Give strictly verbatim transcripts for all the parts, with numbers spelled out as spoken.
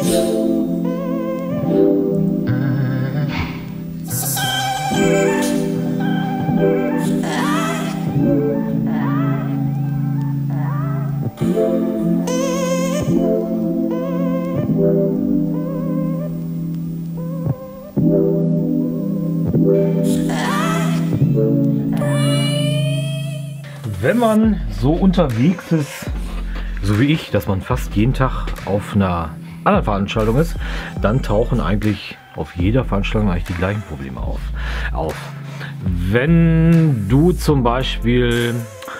Wenn man so unterwegs ist, so wie ich, dass man fast jeden Tag auf einer anderen Veranstaltung ist, dann tauchen eigentlich auf jeder Veranstaltung eigentlich die gleichen Probleme auf. auf. Wenn du zum Beispiel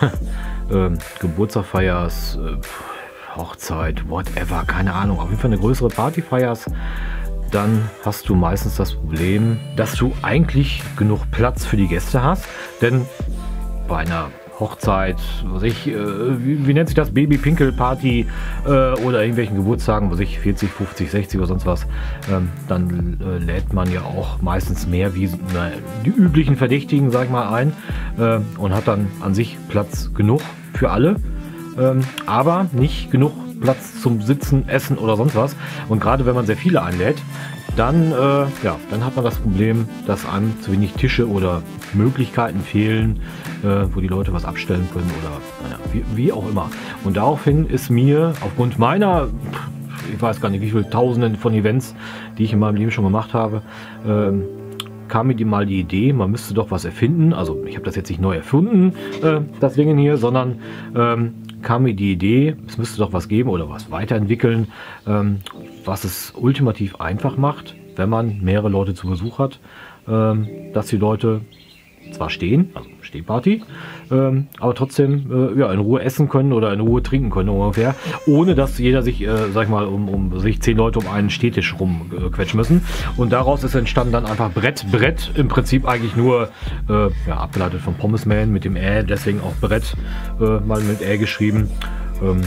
äh, Geburtstag feierst, äh, Hochzeit, whatever, keine Ahnung, auf jeden Fall eine größere Party feierst, dann hast du meistens das Problem, dass du eigentlich genug Platz für die Gäste hast, denn bei einer Hochzeit, was ich, äh, wie, wie nennt sich das, Baby-Pinkel-Party äh, oder irgendwelchen Geburtstagen, was ich, vierzig, fünfzig, sechzig oder sonst was, ähm, dann äh, lädt man ja auch meistens mehr wie na, die üblichen Verdächtigen, sag ich mal, ein äh, und hat dann an sich Platz genug für alle, ähm, aber nicht genug Platz zum Sitzen, Essen oder sonst was. Und gerade wenn man sehr viele einlädt, dann, äh, ja, dann hat man das Problem, dass einem zu wenig Tische oder Möglichkeiten fehlen, äh, wo die Leute was abstellen können oder naja, wie, wie auch immer. Und daraufhin ist mir aufgrund meiner, ich weiß gar nicht wie viele Tausenden von Events, die ich in meinem Leben schon gemacht habe, äh, kam mir die mal die Idee, man müsste doch was erfinden. Also ich habe das jetzt nicht neu erfunden, äh, das Ding hier, sondern ähm, kam mir die Idee, es müsste doch was geben oder was weiterentwickeln, ähm, was es ultimativ einfach macht, wenn man mehrere Leute zu Besuch hat, ähm, dass die Leute zwar stehen, also Stehparty, ähm, aber trotzdem äh, ja, in Ruhe essen können oder in Ruhe trinken können ungefähr, ohne dass jeder sich, äh, sag ich mal, um, um sich zehn Leute um einen Stehtisch rumquetschen äh, müssen. Und daraus ist entstanden dann einfach Brett. Brett im Prinzip eigentlich nur äh, ja, abgeleitet von Pommesman mit dem Ä, deswegen auch Brett äh, mal mit Ä geschrieben. Ähm,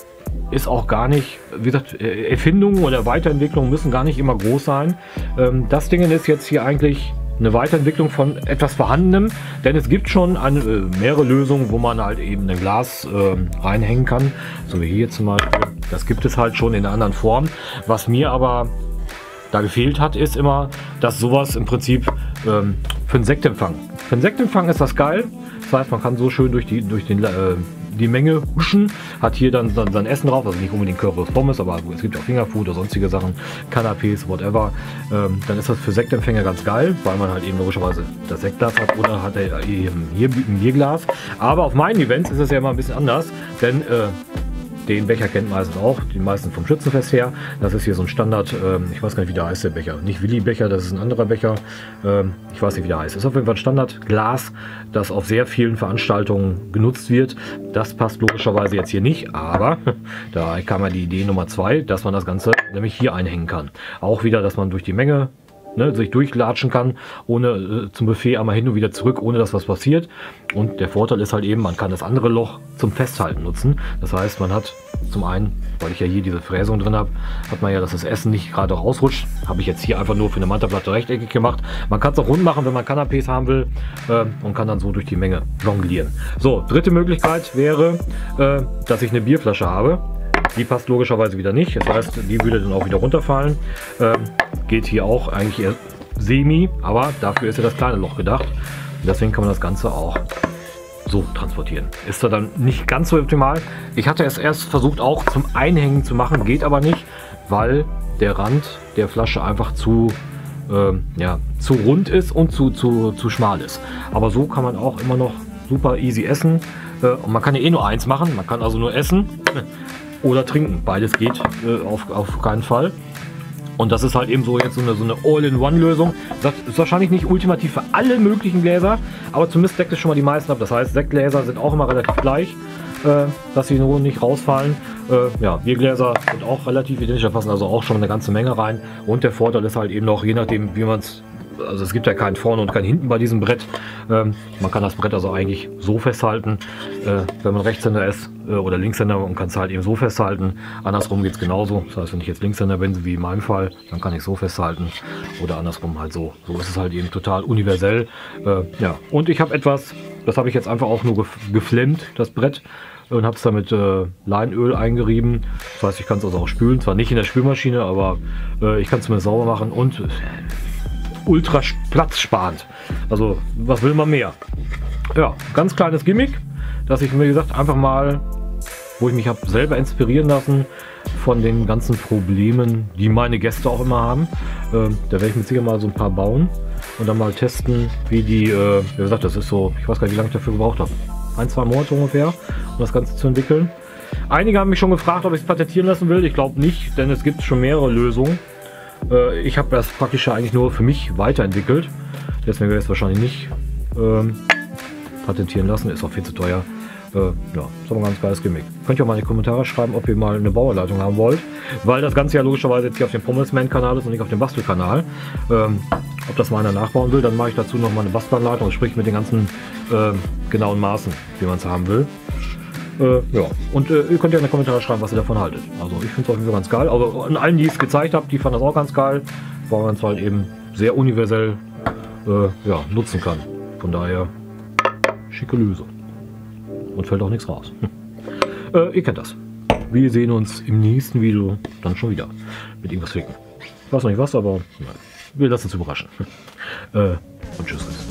ist auch gar nicht, wie gesagt, Erfindungen oder Weiterentwicklungen müssen gar nicht immer groß sein. Ähm, das Ding ist jetzt hier eigentlich eine Weiterentwicklung von etwas Vorhandenem, denn es gibt schon eine, äh, mehrere Lösungen, wo man halt eben ein Glas äh, reinhängen kann, so wie hier zum Beispiel. Das gibt es halt schon in einer anderen Form. Was mir aber da gefehlt hat, ist immer, dass sowas im Prinzip ähm, für einen Sektempfang. Für einen Sektempfang ist das geil. Das heißt, man kann so schön durch die, durch den äh, die Menge huschen, hat hier dann, dann sein Essen drauf, also nicht unbedingt Currywurst Pommes, aber es gibt auch Fingerfood oder sonstige Sachen, Canapés, whatever. Ähm, dann ist das für Sektempfänger ganz geil, weil man halt eben logischerweise das Sektglas hat oder hat er eben hier ein Bierglas. Aber auf meinen Events ist es ja immer ein bisschen anders, denn äh, den Becher kennt meistens auch, die meisten vom Schützenfest her. Das ist hier so ein Standard, ähm, ich weiß gar nicht, wie der heißt, der Becher. Nicht Willi-Becher, das ist ein anderer Becher. Ähm, ich weiß nicht, wie der heißt. Das ist auf jeden Fall ein Standardglas, das auf sehr vielen Veranstaltungen genutzt wird. Das passt logischerweise jetzt hier nicht, aber da kam ja die Idee Nummer zwei, dass man das Ganze nämlich hier einhängen kann. Auch wieder, dass man durch die Menge Ne, sich durchlatschen kann, ohne äh, zum Buffet einmal hin und wieder zurück, ohne dass was passiert. Und der Vorteil ist halt eben, man kann das andere Loch zum Festhalten nutzen. Das heißt, man hat zum einen, weil ich ja hier diese Fräsung drin habe, hat man ja, dass das Essen nicht gerade rausrutscht. Habe ich jetzt hier einfach nur für eine Mantelplatte rechteckig gemacht. Man kann es auch rund machen, wenn man Canapés haben will, äh, und kann dann so durch die Menge jonglieren. So, dritte Möglichkeit wäre, äh, dass ich eine Bierflasche habe. Die passt logischerweise wieder nicht, das heißt, die würde dann auch wieder runterfallen. Ähm, geht hier auch eigentlich eher semi, aber dafür ist ja das kleine Loch gedacht. Und deswegen kann man das Ganze auch so transportieren. Ist da dann nicht ganz so optimal. Ich hatte es erst versucht auch zum Einhängen zu machen, geht aber nicht, weil der Rand der Flasche einfach zu, ähm, ja, zu rund ist und zu, zu, zu schmal ist. Aber so kann man auch immer noch super easy essen. Äh, und man kann ja eh nur eins machen, man kann also nur essen oder trinken. Beides geht äh, auf, auf keinen Fall. Und das ist halt eben so jetzt so eine, so eine All-in-One-Lösung. Das ist wahrscheinlich nicht ultimativ für alle möglichen Gläser, aber zumindest deckt es schon mal die meisten ab. Das heißt, Sektgläser sind auch immer relativ gleich, äh, dass sie nur nicht rausfallen. Äh, ja, Biergläser sind auch relativ identisch, da passen also auch schon eine ganze Menge rein. Und der Vorteil ist halt eben noch, je nachdem wie man es, also es gibt ja keinen vorne und keinen hinten bei diesem Brett. Ähm, man kann das Brett also eigentlich so festhalten, äh, wenn man Rechtshänder ist äh, oder Linkshänder, und kann es halt eben so festhalten. Andersrum geht es genauso. Das heißt, wenn ich jetzt Linkshänder bin, wie in meinem Fall, dann kann ich so festhalten oder andersrum halt so. So ist es halt eben total universell. Äh, ja, und ich habe etwas, das habe ich jetzt einfach auch nur gef geflemmt, das Brett. und habe es damit äh, Leinöl eingerieben. Das heißt, ich kann es also auch spülen, zwar nicht in der Spülmaschine, aber äh, ich kann es zumindest sauber machen und äh, ultra platzsparend. Also was will man mehr? Ja, ganz kleines Gimmick, dass ich mir gesagt einfach mal, wo ich mich habe selber inspirieren lassen von den ganzen Problemen, die meine Gäste auch immer haben. Äh, da werde ich mit Sicherheit mal so ein paar bauen und dann mal testen, wie die, äh, wie gesagt, das ist so, ich weiß gar nicht, wie lange ich dafür gebraucht habe. Ein, zwei Monate ungefähr, um das Ganze zu entwickeln. Einige haben mich schon gefragt, ob ich es patentieren lassen will. Ich glaube nicht, denn es gibt schon mehrere Lösungen. Äh, ich habe das praktisch eigentlich nur für mich weiterentwickelt. Deswegen werde ich es wahrscheinlich nicht ähm, patentieren lassen. Ist auch viel zu teuer. Äh, ja, ist aber ein ganz geiles Gimmick. Könnt ihr auch mal in die Kommentare schreiben, ob ihr mal eine Bauanleitung haben wollt. Weil das Ganze ja logischerweise jetzt hier auf dem Pommelsman-Kanal ist und nicht auf dem Bastelkanal. Ähm, ob das mal einer nachbauen will, dann mache ich dazu noch mal eine Bastelanleitung, sprich mit den ganzen äh, genauen Maßen, wie man es haben will. Äh, ja, und äh, ihr könnt ja in die Kommentare schreiben, was ihr davon haltet. Also ich finde es auf jeden Fall ganz geil. Also an allen, die ich es gezeigt habe, die fanden das auch ganz geil, weil man es halt eben sehr universell äh, ja, nutzen kann. Von daher schicke Lösung. Und fällt auch nichts raus. äh, ihr kennt das. Wir sehen uns im nächsten Video dann schon wieder mit irgendwas ficken. Ich weiß noch nicht was, aber ja, wir lassen uns überraschen. äh, und tschüss.